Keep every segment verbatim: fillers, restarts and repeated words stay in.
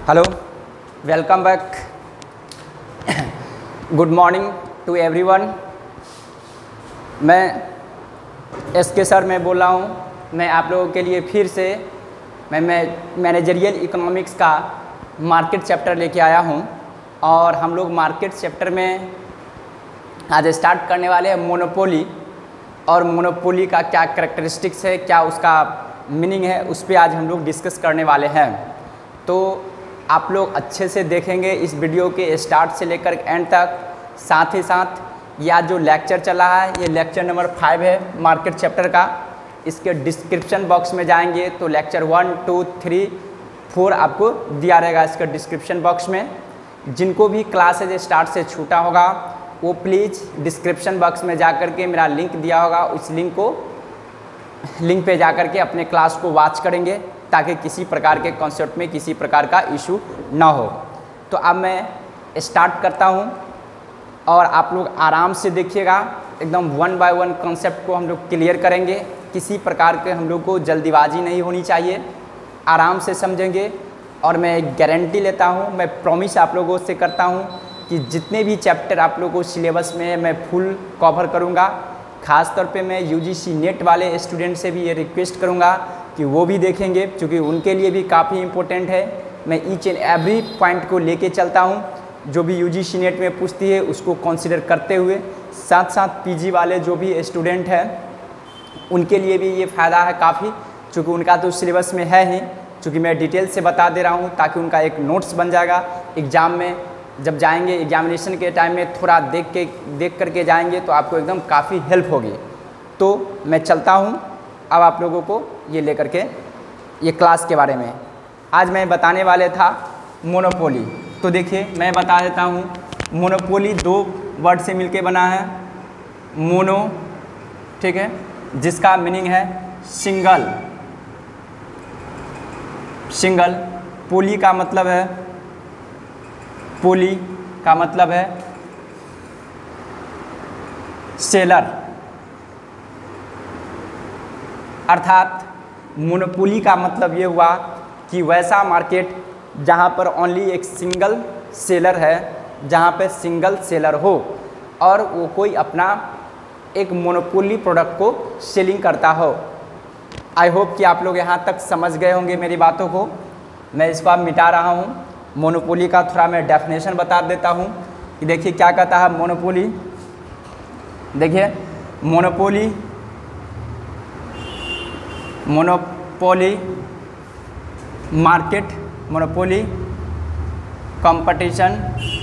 Hello, welcome back. Good morning to everyone. मैं S K sir मैं बोल रहा हूँ। मैं आप लोगों के लिए फिर से मैं मैं मैनेजरियल इकोनॉमिक्स का मार्केट चैप्टर लेके आया हूँ और हम लोग मार्केट चैप्टर में आज स्टार्ट करने वाले हैं मोनोपोली। और मोनोपोली का क्या कैरेक्टरिस्टिक्स है, क्या उसका मीनिंग है, उस पर आज हम लोग डिस्कस करने वाले हैं। तो आप लोग अच्छे से देखेंगे इस वीडियो के स्टार्ट से लेकर एंड तक। साथ ही साथ यह जो लेक्चर चल रहा है ये लेक्चर नंबर फाइव है मार्केट चैप्टर का। इसके डिस्क्रिप्शन बॉक्स में जाएंगे तो lecture one two three four आपको दिया रहेगा इसके डिस्क्रिप्शन बॉक्स में। जिनको भी क्लासेज स्टार्ट से छूटा होगा वो प्लीज़ डिस्क्रिप्शन बॉक्स में जा कर के मेरा लिंक दिया होगा, उस लिंक को लिंक पे जा कर के अपने क्लास को वॉच करेंगे ताकि किसी प्रकार के कॉन्सेप्ट में किसी प्रकार का इशू ना हो। तो अब मैं स्टार्ट करता हूँ और आप लोग आराम से देखिएगा, एकदम वन बाय वन कॉन्सेप्ट को हम लोग क्लियर करेंगे। किसी प्रकार के हम लोग को जल्दीबाजी नहीं होनी चाहिए, आराम से समझेंगे। और मैं गारंटी लेता हूँ, मैं प्रॉमिस आप लोगों से करता हूँ कि जितने भी चैप्टर आप लोगों को सिलेबस में मैं फुल कवर करूँगा। ख़ास तौर पे मैं यूजीसी नेट वाले स्टूडेंट से भी ये रिक्वेस्ट करूँगा कि वो भी देखेंगे, क्योंकि उनके लिए भी काफ़ी इम्पोर्टेंट है। मैं ईच एंड एवरी पॉइंट को लेके चलता हूँ, जो भी यूजीसी नेट में पूछती है उसको कंसिडर करते हुए। साथ साथ पीजी वाले जो भी स्टूडेंट हैं उनके लिए भी ये फ़ायदा है काफ़ी, चूँकि उनका तो सिलेबस में है ही। चूँकि मैं डिटेल से बता दे रहा हूँ ताकि उनका एक नोट्स बन जाएगा। एग्ज़ाम में जब जाएंगे, एग्जामिनेशन के टाइम में थोड़ा देख के देख करके जाएंगे तो आपको एकदम काफ़ी हेल्प होगी। तो मैं चलता हूँ अब आप लोगों को ये लेकर के ये क्लास के बारे में। आज मैं बताने वाले था मोनोपोली। तो देखिए मैं बता देता हूँ, मोनोपोली दो वर्ड से मिलके बना है। मोनो, ठीक है, जिसका मीनिंग है सिंगल। सिंगल। पोली का मतलब है पोली का मतलब है सेलर। अर्थात मोनोपोली का मतलब ये हुआ कि वैसा मार्केट जहाँ पर ओनली एक सिंगल सेलर है, जहाँ पे सिंगल सेलर हो और वो कोई अपना एक मोनोपोली प्रोडक्ट को सेलिंग करता हो। आई होप कि आप लोग यहाँ तक समझ गए होंगे मेरी बातों को। मैं इसको अब मिटा रहा हूँ। मोनोपोली का थोड़ा मैं डेफिनेशन बता देता हूँ कि देखिए क्या कहता है मोनोपोली। देखिए monopoly monopoly market, monopoly competition,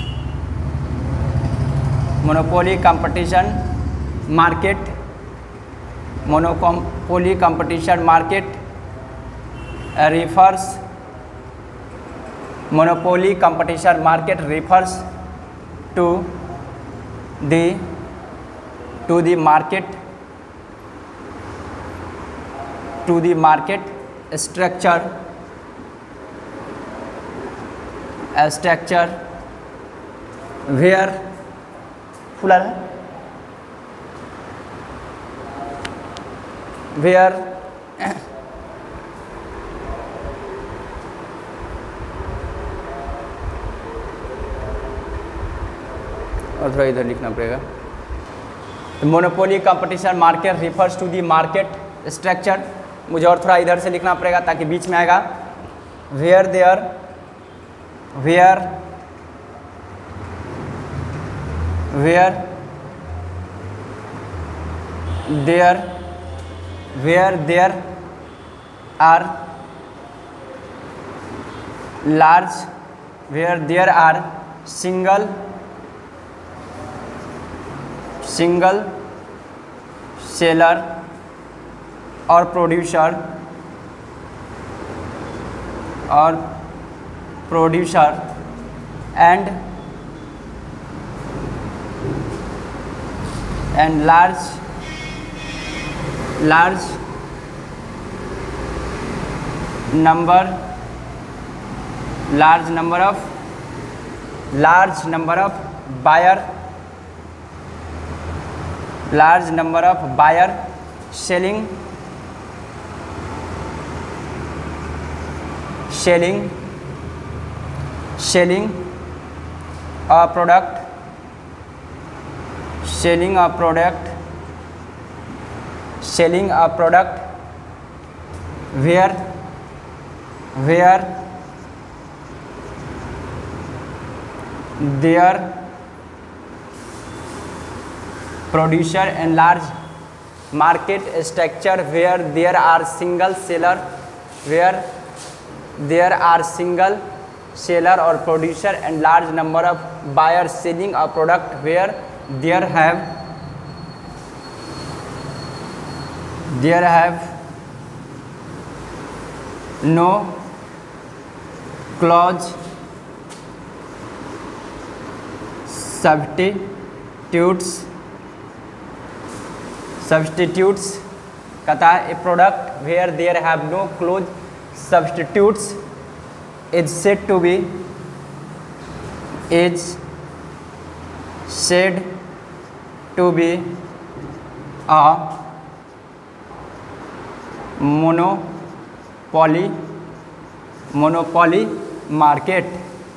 monopoly competition market, monopoly competition market refers monopoly competition market refers to the to the market to the market structure a structure where fuller where और थोड़ा इधर लिखना पड़ेगा। Monopoly competition market refers to the market structure. मुझे और थोड़ा इधर से लिखना पड़ेगा ताकि बीच में आएगा। Where there where where there where there are large where there are single single seller और प्रोड्यूसर और producer and and large large number large number of large number of buyer large number of buyer selling selling selling a product selling a product selling a product where where their producer enlarge market structure, where there are single seller where there are single seller or producer and large number of buyers selling a product where there have there have no clause substitutes substitutes कहता है a product where there have no clause substitutes is said to be is said to be a monopoly monopoly market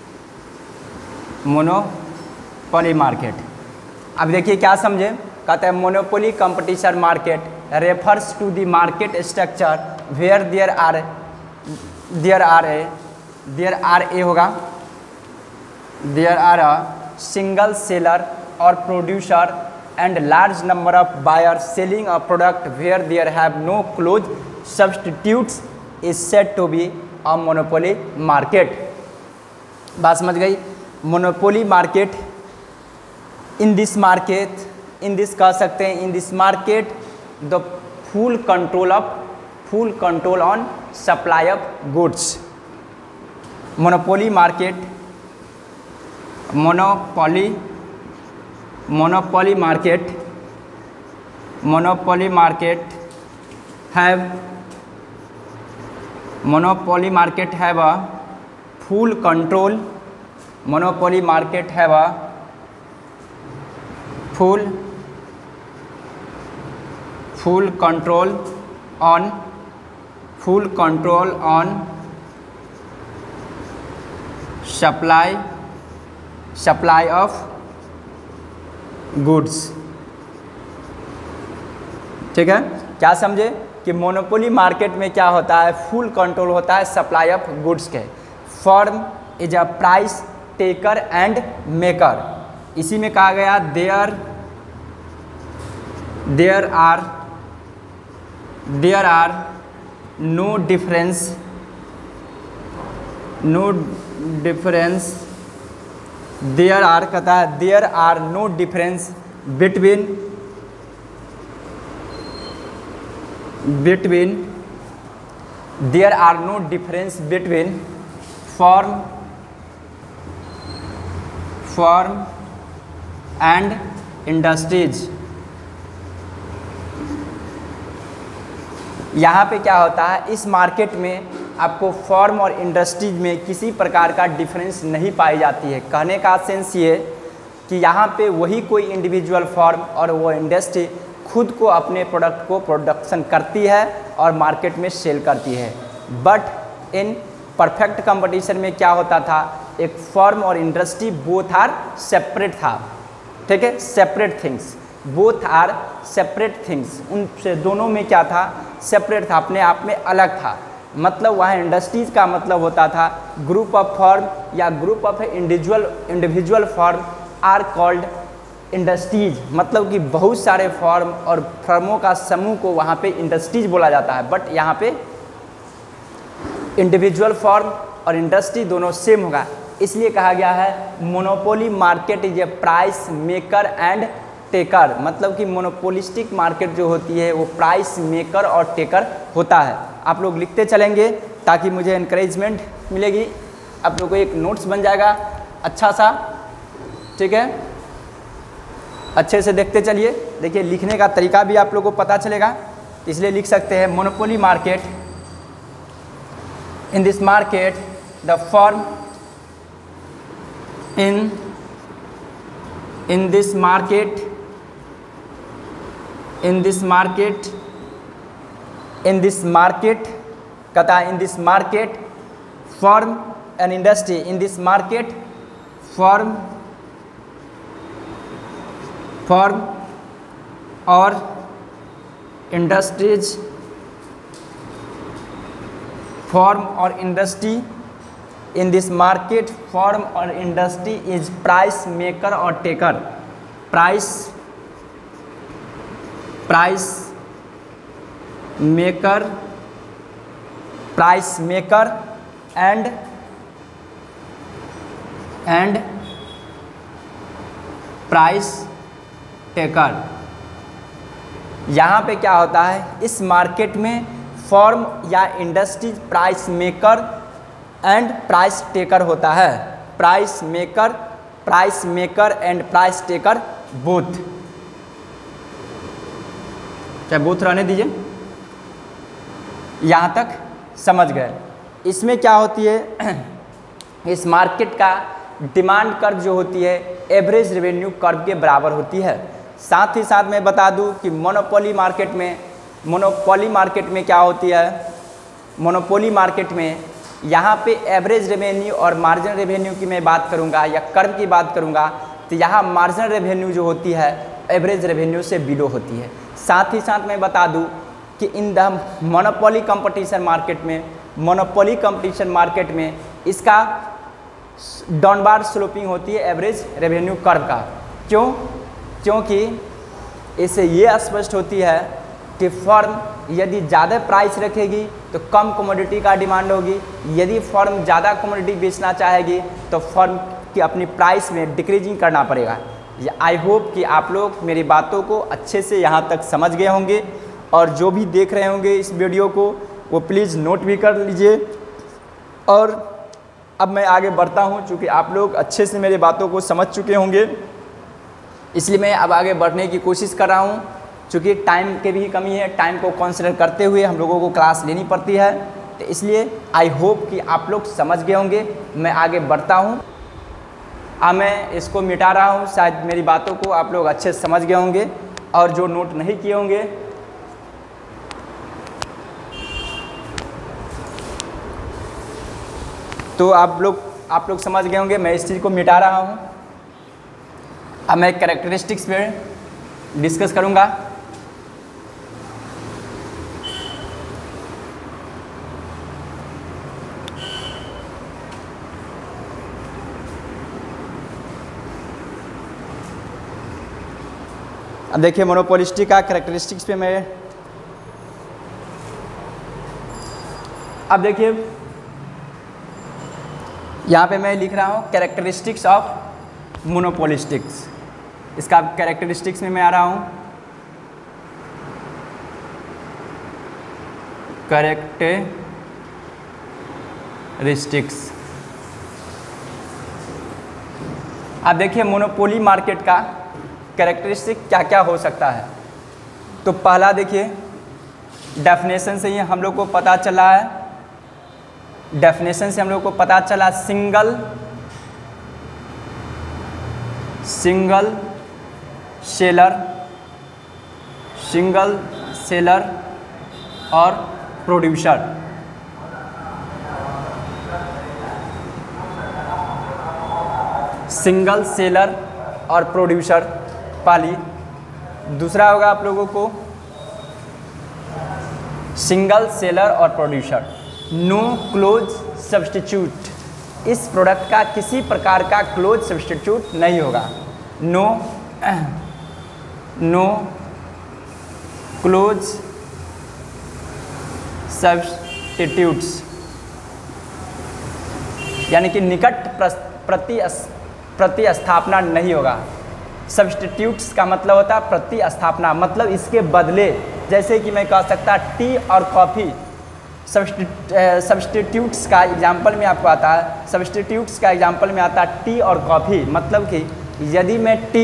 monopoly market। अब देखिए क्या समझे, कहते हैं monopoly competition market refers to the market structure where there are there are a there are a होगा there are a single seller और producer and large number of buyer selling a product where there have no close substitutes is said to be a monopoly market. बात समझ गई। Monopoly market in this market in this कह सकते हैं in this market the full control of full control on supply of goods. Monopoly market monopoly monopoly market monopoly market have monopoly market have a full control monopoly market have a full full control on full control on supply supply of goods। ठीक है, क्या समझे कि monopoly market में क्या होता है, full control होता है सप्लाई ऑफ गुड्स के। Firm is a price taker and maker. इसी में कहा गया there there are there are no difference no difference there are कहता है there are no difference between between there are no difference between firm firm and industries. यहाँ पे क्या होता है, इस मार्केट में आपको फॉर्म और इंडस्ट्रीज में किसी प्रकार का डिफरेंस नहीं पाई जाती है। कहने का सेंस ये कि यहाँ पे वही कोई इंडिविजुअल फॉर्म और वो इंडस्ट्री खुद को अपने प्रोडक्ट को प्रोडक्शन करती है और मार्केट में सेल करती है। बट इन परफेक्ट कंपटीशन में क्या होता था, एक फॉर्म और इंडस्ट्री बोथ आर सेपरेट था। ठीक है, separate things both are separate things, उनसे दोनों में क्या था, सेपरेट था, अपने आप में अलग था। मतलब वहाँ इंडस्ट्रीज का मतलब होता था ग्रुप ऑफ फॉर्म या group of individual individual firm are called industries. मतलब कि बहुत सारे फॉर्म और फर्मों का समूह को वहाँ पे इंडस्ट्रीज बोला जाता है। बट यहाँ पे इंडिविजुअल फॉर्म और इंडस्ट्री दोनों सेम होगा, इसलिए कहा गया है monopoly market is a price maker and taker. मतलब कि मोनोपोलिस्टिक मार्केट जो होती है वो प्राइस मेकर और टेकर होता है। आप लोग लिखते चलेंगे ताकि मुझे इनकरेजमेंट मिलेगी, आप लोग को एक नोट्स बन जाएगा अच्छा सा। ठीक है, अच्छे से देखते चलिए। देखिए लिखने का तरीका भी आप लोग को पता चलेगा, इसलिए लिख सकते हैं monopoly market in this market the firm in in this market in this market in this market कहता है in this market firm an industry in this market form form or industries form or industry in this market form or industry is price maker or taker. Price price maker price maker and and price taker. यहाँ पे क्या होता है, इस market में firm या industry price maker and price taker होता है। Price maker price maker and price taker both, क्या बोथ रहने दीजिए, यहाँ तक समझ गए। इसमें क्या होती है, इस मार्केट का डिमांड कर्व जो होती है एवरेज रेवेन्यू कर्व के बराबर होती है। साथ ही साथ मैं बता दूं कि मोनोपोली मार्केट में मोनोपोली मार्केट में क्या होती है, मोनोपोली मार्केट में यहाँ पे एवरेज रेवेन्यू और मार्जिनल रेवेन्यू की मैं बात करूँगा या कर्व की बात करूँगा तो यहाँ मार्जिनल रेवेन्यू जो होती है एवरेज रेवेन्यू से बिलो होती है। साथ ही साथ मैं बता दूँ कि in the monopoly competition market में मोनोपोली कंपटीशन मार्केट में इसका डाउनवार्ड स्लोपिंग होती है एवरेज रेवेन्यू कर्व का। क्यों? क्योंकि इससे ये स्पष्ट होती है कि फर्म यदि ज़्यादा प्राइस रखेगी तो कम कमोडिटी का डिमांड होगी, यदि फर्म ज़्यादा कमोडिटी बेचना चाहेगी तो फर्म की अपनी प्राइस में डिक्रीजिंग करना पड़ेगा। आई होप कि आप लोग मेरी बातों को अच्छे से यहाँ तक समझ गए होंगे और जो भी देख रहे होंगे इस वीडियो को वो प्लीज़ नोट भी कर लीजिए। और अब मैं आगे बढ़ता हूँ, चूँकि आप लोग अच्छे से मेरी बातों को समझ चुके होंगे इसलिए मैं अब आगे बढ़ने की कोशिश कर रहा हूँ। चूँकि टाइम की भी कमी है, टाइम को कंसिडर करते हुए हम लोगों को क्लास लेनी पड़ती है, तो इसलिए आई होप कि आप लोग समझ गए होंगे। मैं आगे बढ़ता हूँ, अब मैं इसको मिटा रहा हूँ, शायद मेरी बातों को आप लोग अच्छे से समझ गए होंगे और जो नोट नहीं किए होंगे तो आप लोग आप लोग समझ गए होंगे। मैं इस चीज़ को मिटा रहा हूँ। अब मैं कैरेक्टरिस्टिक्स पे डिस्कस करूँगा। अब देखिए मोनोपोलिस्टी का कैरेक्टरिस्टिक्स पे मैं अब देखिए यहाँ पे मैं लिख रहा हूँ कैरेक्टरिस्टिक्स ऑफ मोनोपोलिस्टिक्स। इसका कैरेक्टरिस्टिक्स में मैं आ रहा हूँ, कैरेक्टरिस्टिक्स। अब देखिए मोनोपोली मार्केट का कैरेक्टरिस्टिक क्या क्या हो सकता है। तो पहला देखिए डेफिनेशन से ही हम लोग को पता चला है, डेफिनेशन से हम लोग को पता चला single single seller single seller और प्रोड्यूसर। सिंगल सेलर और प्रोड्यूसर पहली। दूसरा होगा आप लोगों को सिंगल सेलर और प्रोड्यूसर, नो क्लोज सब्स्टिट्यूट। इस प्रोडक्ट का किसी प्रकार का क्लोज सब्स्टिट्यूट नहीं होगा। नो नो क्लोज सब्स्टिट्यूट्स, यानी कि निकट प्रति प्रतिस्थापना नहीं होगा। सब्स्टिट्यूट्स का मतलब होता है प्रतिस्थापना, मतलब इसके बदले, जैसे कि मैं कह सकता टी और कॉफ़ी। सब्स्टिट्यूट्स का एग्जाम्पल में आपको आता है, सब्स्टिट्यूट्स का एग्जाम्पल में आता है टी और कॉफ़ी। मतलब कि यदि मैं टी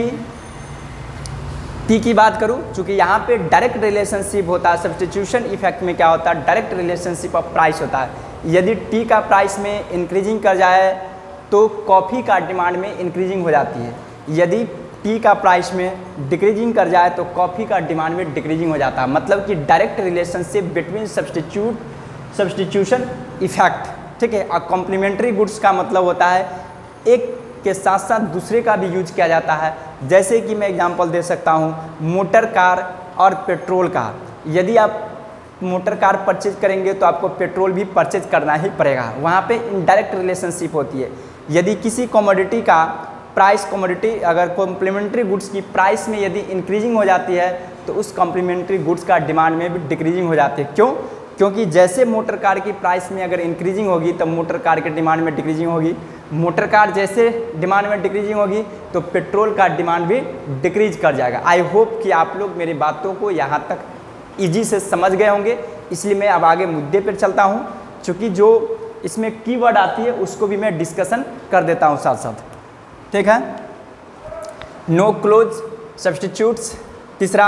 टी की बात करूं, चूँकि यहाँ पे डायरेक्ट रिलेशनशिप होता है, सब्स्टिट्यूशन इफेक्ट में क्या होता है, डायरेक्ट रिलेशनशिप ऑफ प्राइस होता है। यदि टी का प्राइस में इंक्रीजिंग कर जाए तो कॉफ़ी का डिमांड में इंक्रीजिंग हो जाती है। यदि टी का प्राइस में डिक्रीजिंग कर जाए तो कॉफ़ी का डिमांड में डिक्रीजिंग हो जाता है। मतलब कि direct relationship between substitute substitution effect ठीक है। और कॉम्प्लीमेंट्री गुड्स का मतलब होता है एक के साथ साथ दूसरे का भी यूज किया जाता है। जैसे कि मैं एग्जांपल दे सकता हूँ मोटर कार और पेट्रोल का। यदि आप मोटर कार परचेज करेंगे तो आपको पेट्रोल भी परचेज करना ही पड़ेगा, वहाँ पे इनडायरेक्ट रिलेशनशिप होती है। यदि किसी कमोडिटी का प्राइस कमोडिटी अगर कॉम्प्लीमेंट्री गुड्स की प्राइस में यदि इंक्रीजिंग हो जाती है तो उस कॉम्प्लीमेंट्री गुड्स का डिमांड में भी डिक्रीजिंग हो जाती है। क्यों? क्योंकि जैसे मोटर कार की प्राइस में अगर इंक्रीजिंग होगी तब मोटर कार के डिमांड में डिक्रीजिंग होगी, मोटर कार जैसे डिमांड में डिक्रीजिंग होगी तो पेट्रोल का डिमांड भी डिक्रीज कर जाएगा। आई होप कि आप लोग मेरी बातों को यहाँ तक ईजी से समझ गए होंगे, इसलिए मैं अब आगे मुद्दे पर चलता हूँ। चूँकि जो इसमें कीवर्ड आती है उसको भी मैं डिस्कशन कर देता हूँ साथ साथ, ठीक है। No close substitutes. तीसरा,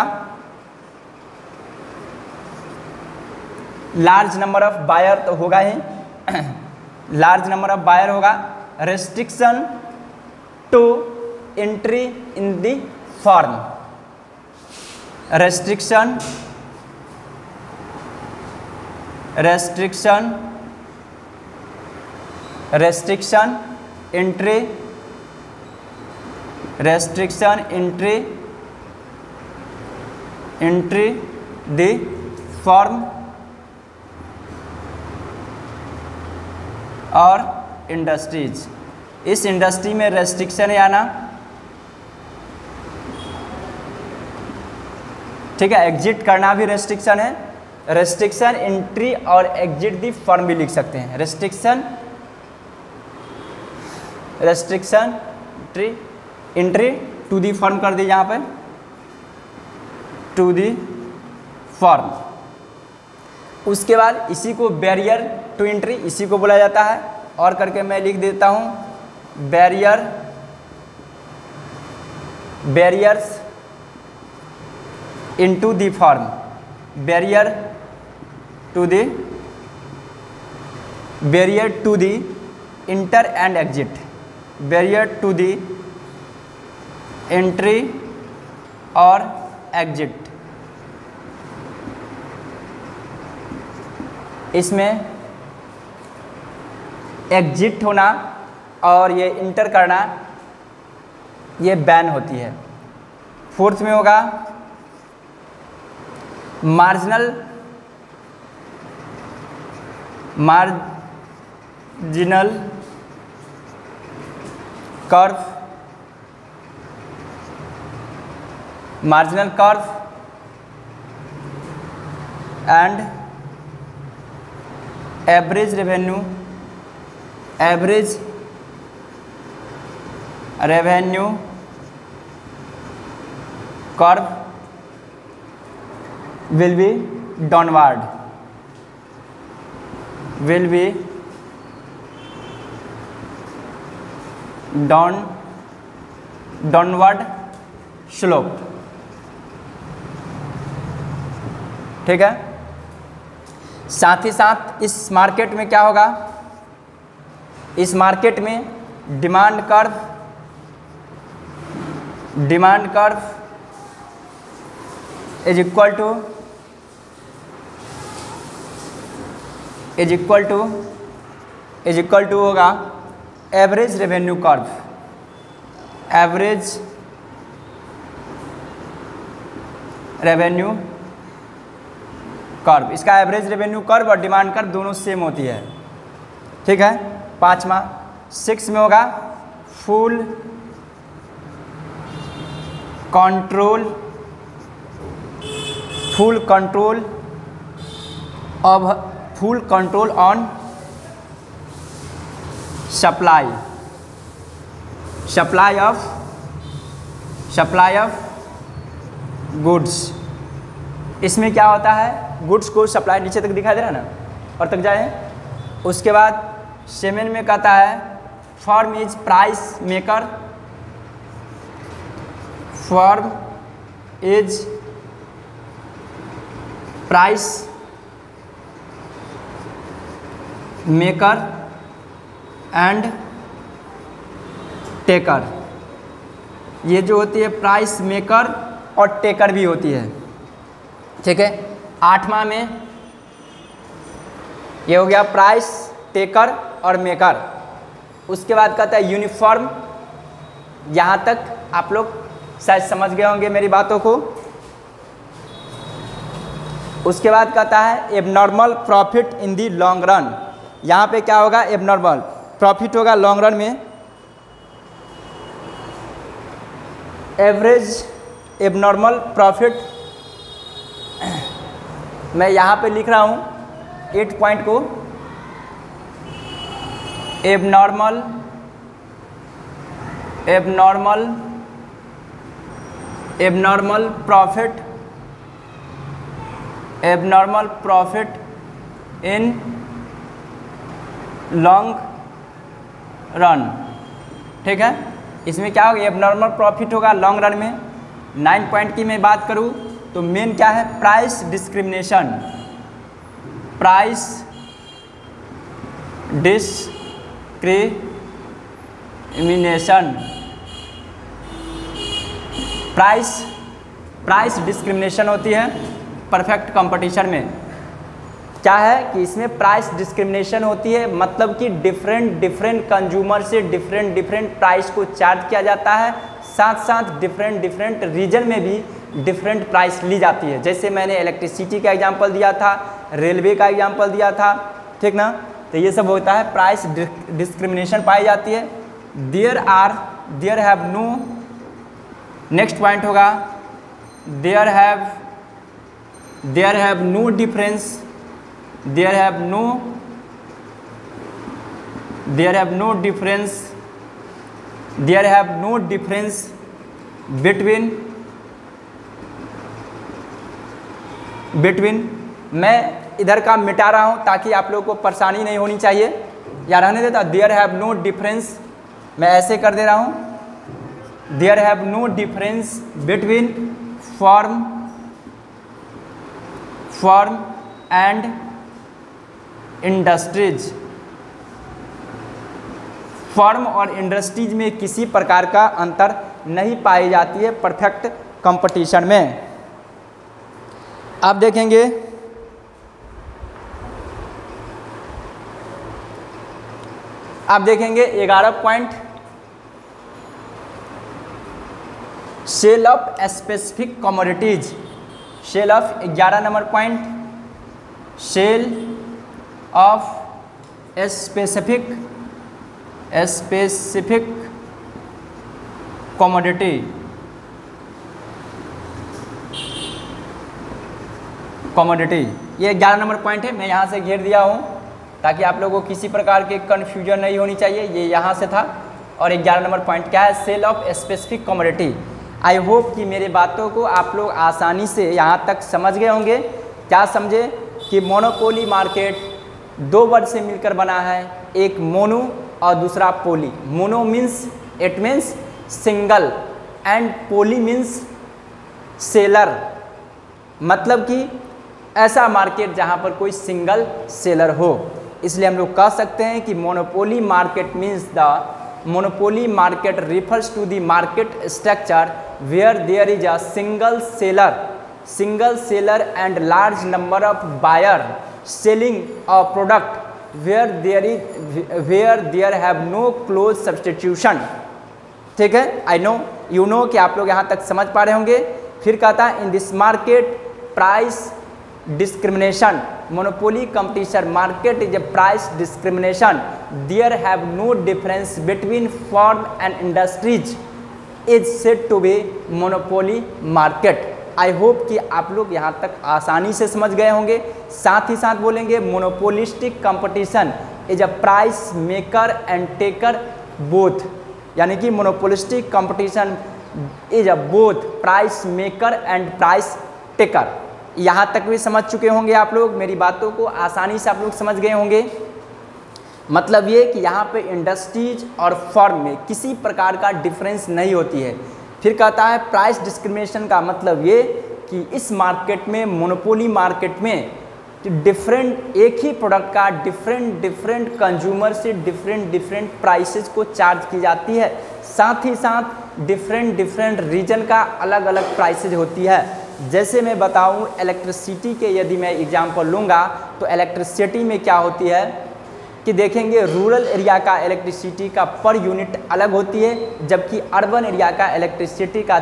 लार्ज नंबर ऑफ बायर तो होगा ही, लार्ज नंबर ऑफ बायर होगा। Restriction to entry in the firm, restriction restriction restriction entry restriction entry entry the firm और इंडस्ट्रीज। इस इंडस्ट्री में रेस्ट्रिक्शन है आना, ठीक है। एग्जिट करना भी रेस्ट्रिक्शन है। रेस्ट्रिक्शन एंट्री और एग्जिट दी फर्म भी लिख सकते हैं। Restriction restriction entry entry to the firm कर दी यहाँ पर, टू दी फर्म। उसके बाद इसी को बैरियर टू एंट्री इसी को बोला जाता है। और करके मैं लिख देता हूँ barrier barriers into the firm, barrier to the barrier to the enter and exit, barrier to the entry और एग्जिट। इसमें एग्जिट होना और ये इंटर करना ये बैन होती है। फोर्थ में होगा marginal marginal curve, marginal curve and average revenue, average revenue curve will be downward, will be down downward slope, ठीक है। साथ ही साथ इस मार्केट में क्या होगा, इस मार्केट में demand curve demand curve is equal to is equal to is equal to होगा average revenue curve, average revenue curve. इसका एवरेज रेवेन्यू कर्व और डिमांड कर्व दोनों सेम होती है, ठीक है। पांचवा सिक्स में होगा full control full control of full control on supply supply of supply of goods. इसमें क्या होता है, गुड्स को सप्लाई नीचे तक दिखाई दे रहा है ना, और तक जाए। उसके बाद सेवन में कहता है firm is price maker, firm is price maker and taker. ये जो होती है प्राइस मेकर और टेकर भी होती है, ठीक है। आठवां में ये हो गया प्राइस टेकर और मेकर। उसके बाद कहता है यूनिफॉर्म, यहाँ तक आप लोग शायद समझ गए होंगे मेरी बातों को। उसके बाद कहता है abnormal profit in the long run. यहाँ पे क्या होगा, एबनॉर्मल प्रॉफिट होगा लॉन्ग रन में। एवरेज एबनॉर्मल प्रॉफिट, मैं यहाँ पे लिख रहा हूँ एट पॉइंट को, abnormal abnormal abnormal profit abnormal profit in long run. ठीक है, इसमें क्या होगा, एबनॉर्मल प्रॉफिट होगा लॉन्ग रन में। नाइन पॉइंट की मैं बात करूँ तो मेन क्या है, price discrimination, price discrimination price price discrimination होती है परफेक्ट कंपटीशन में। क्या है कि इसमें प्राइस डिस्क्रिमिनेशन होती है, मतलब कि डिफरेंट डिफरेंट कंज्यूमर से डिफरेंट डिफरेंट प्राइस को चार्ज किया जाता है, साथ साथ डिफरेंट डिफरेंट रीजन में भी डिफरेंट प्राइस ली जाती है। जैसे मैंने इलेक्ट्रिसिटी का एग्जांपल दिया था, रेलवे का एग्जांपल दिया था, ठीक ना। तो ये सब होता है, प्राइस डिस्क्रिमिनेशन पाई जाती है। There are there have no, next point होगा there have there have no difference there have no there have no difference there have no difference between between मैं इधर का मिटा रहा हूँ ताकि आप लोगों को परेशानी नहीं होनी चाहिए, या रहने देता। देयर हैव नो डिफरेंस, मैं ऐसे कर दे रहा हूँ, there have no difference between firm firm and industries. Firm और इंडस्ट्रीज में किसी प्रकार का अंतर नहीं पाई जाती है परफेक्ट कंपटीशन में। आप देखेंगे आप देखेंगे ग्यारह point, sale of specific commodities. सेल ऑफ ग्यारह number point, sale of specific specific commodity. Commodity ये ग्यारह नंबर पॉइंट है, मैं यहाँ से घेर दिया हूँ ताकि आप लोगों को किसी प्रकार के कन्फ्यूजन नहीं होनी चाहिए। ये यहाँ से था, और ग्यारह नंबर पॉइंट क्या है, sale of specific commodity. I hope कि मेरी बातों को आप लोग आसानी से यहाँ तक समझ गए होंगे। क्या समझे कि मोनोपोली मार्केट दो वर्ड से मिलकर बना है, एक मोनो और दूसरा poly. Mono means it means single and poly means seller, मतलब कि ऐसा मार्केट जहाँ पर कोई सिंगल सेलर हो। इसलिए हम लोग कह सकते हैं कि monopoly market means the monopoly market refers to the market structure where there is a single seller single seller and large number of buyer selling a product where there is where there have no close substitution. ठीक है, I know you know कि आप लोग यहाँ तक समझ पा रहे होंगे। फिर कहता है in this market price discrimination, monopoly competition market is a price discrimination. There have no difference between firm and industries is said to be monopoly market. I hope कि आप लोग यहाँ तक आसानी से समझ गए होंगे। साथ ही साथ बोलेंगे monopolistic competition is a price maker and taker both, यानी कि monopolistic competition is a both price maker and price taker। यहाँ तक भी समझ चुके होंगे आप लोग, मेरी बातों को आसानी से आप लोग समझ गए होंगे। मतलब ये कि यहाँ पे इंडस्ट्रीज और फर्म में किसी प्रकार का डिफरेंस नहीं होती है। फिर कहता है प्राइस डिस्क्रिमिनेशन का मतलब ये कि इस मार्केट में, मोनोपोली मार्केट में डिफरेंट एक ही प्रोडक्ट का डिफरेंट डिफरेंट कंज्यूमर से डिफरेंट डिफरेंट प्राइसेस को चार्ज की जाती है, साथ ही साथ डिफरेंट डिफरेंट रीजन का अलग अलग प्राइसेज होती है। जैसे मैं बताऊं इलेक्ट्रिसिटी के यदि मैं एग्जांपल लूँगा तो इलेक्ट्रिसिटी में क्या होती है कि देखेंगे रूरल एरिया का इलेक्ट्रिसिटी का पर यूनिट अलग होती है, जबकि अर्बन एरिया का इलेक्ट्रिसिटी का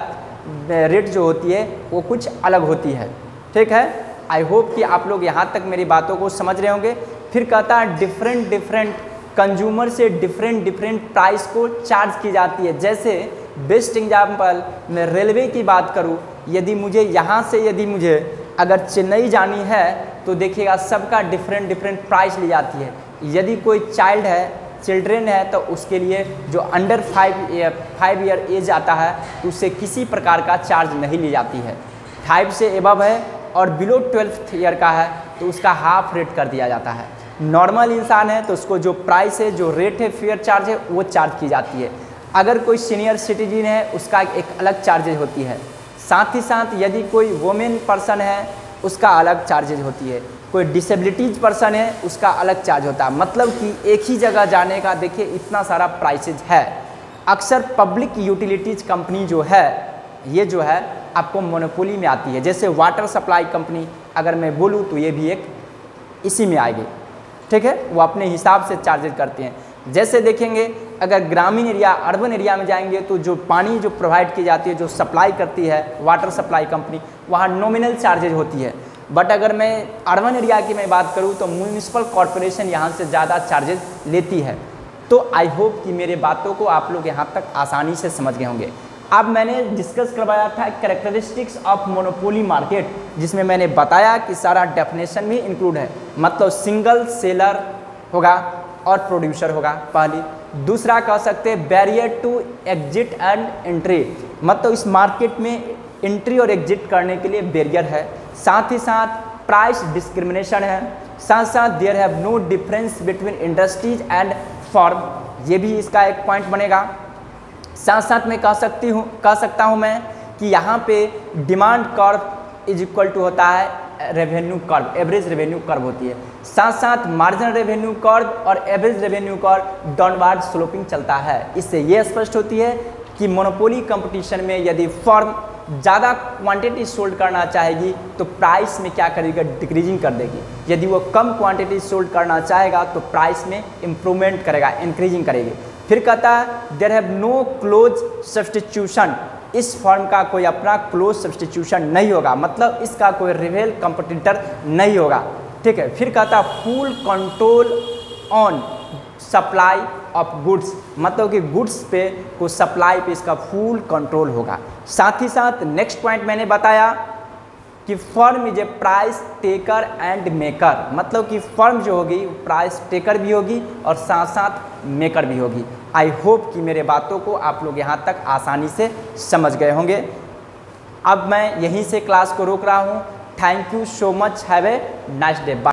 रेट जो होती है वो कुछ अलग होती है। ठीक है, आई होप कि आप लोग यहाँ तक मेरी बातों को समझ रहे होंगे। फिर कहता है डिफरेंट डिफरेंट कंज्यूमर से डिफरेंट डिफरेंट प्राइस को चार्ज की जाती है। जैसे बेस्ट एग्जाम्पल मैं रेलवे की बात करूँ, यदि मुझे यहाँ से यदि मुझे अगर चेन्नई जानी है तो देखिएगा सबका डिफरेंट डिफरेंट प्राइस ली जाती है। यदि कोई चाइल्ड है चिल्ड्रेन है तो उसके लिए जो under five year five year age आता है तो उससे किसी प्रकार का चार्ज नहीं ली जाती है। फाइव से एबव है और बिलो ट्वेल्थ ईयर का है तो उसका हाफ रेट कर दिया जाता है। नॉर्मल इंसान है तो उसको जो प्राइस है जो रेट है फेयर चार्ज है वो चार्ज की जाती है। अगर कोई सीनियर सिटीजन है उसका एक अलग चार्जेज होती है। साथ ही साथ यदि कोई वुमेन पर्सन है उसका अलग चार्जेज होती है। कोई डिसेबिलिटीज पर्सन है उसका अलग चार्ज होता है। मतलब कि एक ही जगह जाने का देखिए इतना सारा प्राइसेज है। अक्सर पब्लिक यूटिलिटीज कंपनी जो है ये जो है आपको मोनोपोली में आती है। जैसे वाटर सप्लाई कंपनी अगर मैं बोलूँ तो ये भी एक इसी में आएगी। ठीक है, वो अपने हिसाब से चार्जेज करते हैं। जैसे देखेंगे अगर ग्रामीण एरिया अर्बन एरिया में जाएंगे तो जो पानी जो प्रोवाइड की जाती है जो सप्लाई करती है वाटर सप्लाई कंपनी वहाँ नॉमिनल चार्जेज होती है। बट अगर मैं अर्बन एरिया की मैं बात करूँ तो म्यूनिसिपल कॉरपोरेशन यहाँ से ज़्यादा चार्जेज लेती है। तो आई होप कि मेरे बातों को आप लोग यहाँ तक आसानी से समझ गए होंगे। अब मैंने डिस्कस करवाया था कैरेक्टरिस्टिक्स ऑफ मोनोपोली मार्केट, जिसमें मैंने बताया कि सारा डेफिनेशन भी इंक्लूड है। मतलब सिंगल सेलर होगा और प्रोड्यूसर होगा पहली। दूसरा कह सकते हैं barrier to exit and entry, मतलब इस मार्केट में एंट्री और एग्जिट करने के लिए बैरियर है। साथ ही साथ प्राइस डिस्क्रिमिनेशन है। साथ साथ there have no difference between industries and firm, ये भी इसका एक पॉइंट बनेगा। साथ साथ मैं कह सकती हूँ कह सकता हूँ मैं कि यहाँ पे demand curve is equal to होता है revenue curve, average revenue curve होती है। साथ साथ मार्जिनल रेवेन्यू कर्व और average revenue curve downward sloping चलता है। इससे ये स्पष्ट होती है कि मोनोपोली कंपटीशन में यदि फर्म ज़्यादा क्वांटिटी सोल्ड करना चाहेगी तो प्राइस में क्या करेगी, डिक्रीजिंग कर देगी। यदि वो कम क्वांटिटी सोल्ड करना चाहेगा तो प्राइस में इम्प्रूवमेंट करेगा, इंक्रीजिंग करेगी। फिर कहता है there have no close substitution, इस फर्म का कोई अपना क्लोज सब्सटीट्यूशन नहीं होगा, मतलब इसका कोई रिवेल कंपटीटर नहीं होगा। ठीक है, फिर कहता है full control on supply of goods, मतलब कि गुड्स पे को सप्लाई पे इसका फुल कंट्रोल होगा। साथ ही साथ नेक्स्ट पॉइंट मैंने बताया कि firm is a price taker and maker, मतलब कि फर्म जो होगी प्राइस टेकर भी होगी और साथ साथ मेकर भी होगी। आई होप कि मेरे बातों को आप लोग यहाँ तक आसानी से समझ गए होंगे। अब मैं यहीं से क्लास को रोक रहा हूँ। Thank you so much, have a nice day.